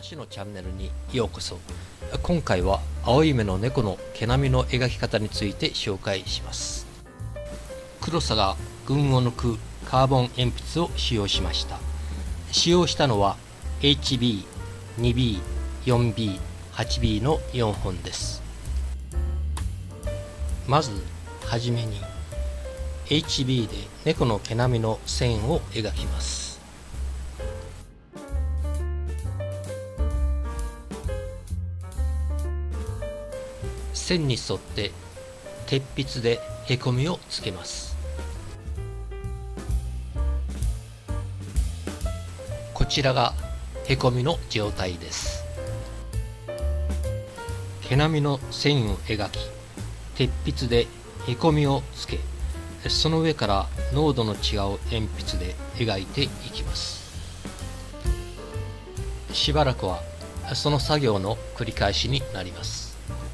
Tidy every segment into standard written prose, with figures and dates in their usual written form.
話のチャンネルにようこそ。今回は青い目の猫の毛並みの描き方について紹介します。黒さが群を抜くカーボン鉛筆を使用しました。使用したのは HB、2B、4B、8B の4本です。まずはじめに HB で猫の毛並みの線を描きます。線に沿って鉄筆でへこみをつけます。こちらがへこみの状態です。毛並みの線を描き、鉄筆でへこみをつけ、その上から濃度の違う鉛筆で描いていきます。しばらくはその作業の繰り返しになります。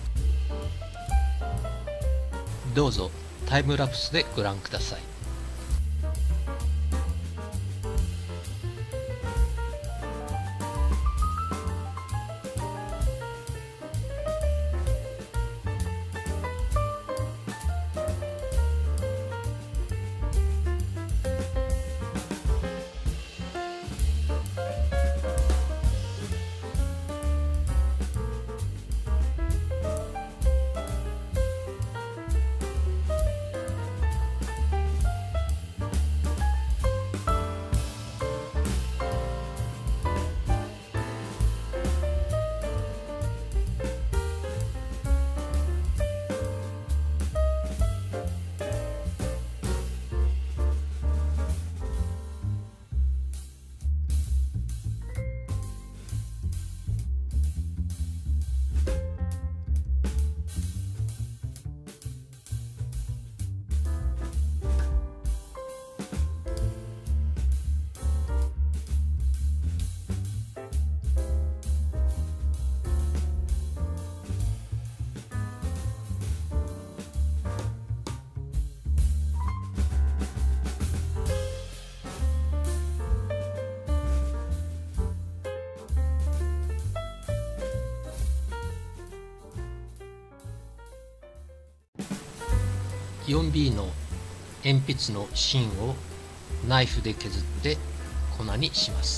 どうぞタイムラプスでご覧ください。4B の鉛筆の芯をナイフで削って粉にします。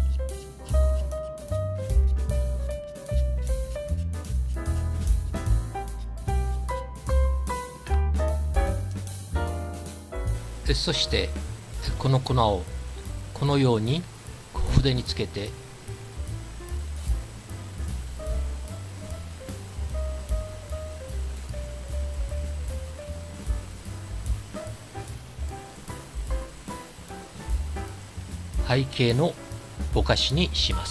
そしてこの粉をこのように小筆につけて背景のぼかしにします。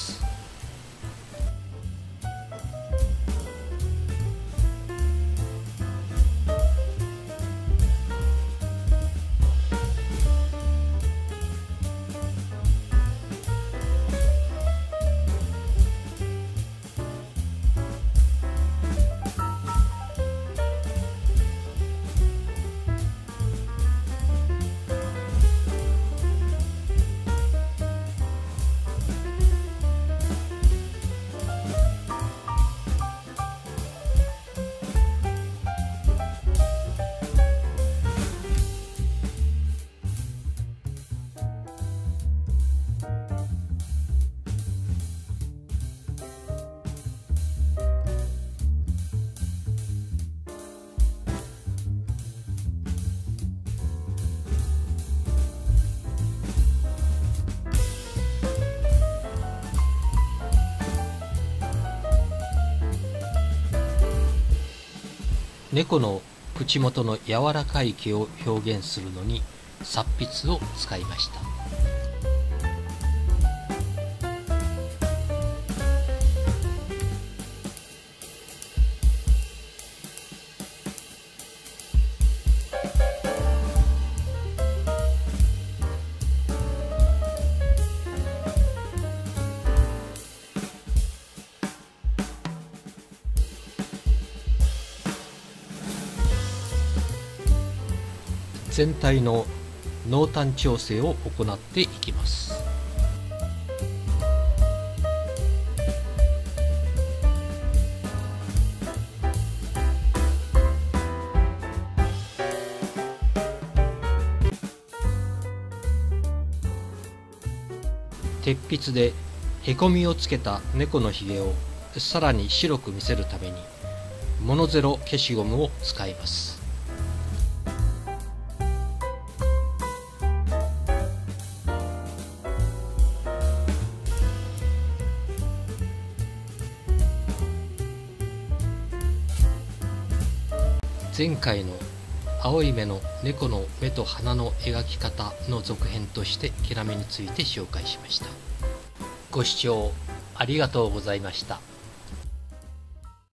猫の口元の柔らかい毛を表現するのに擦筆を使いました。全体の濃淡調整を行っていきます。 鉄筆でへこみをつけた猫のひげをさらに白く見せるためにモノゼロ消しゴムを使います。前回の青い目の猫の目と鼻の描き方の続編として毛並みについて紹介しました。ご視聴ありがとうございました。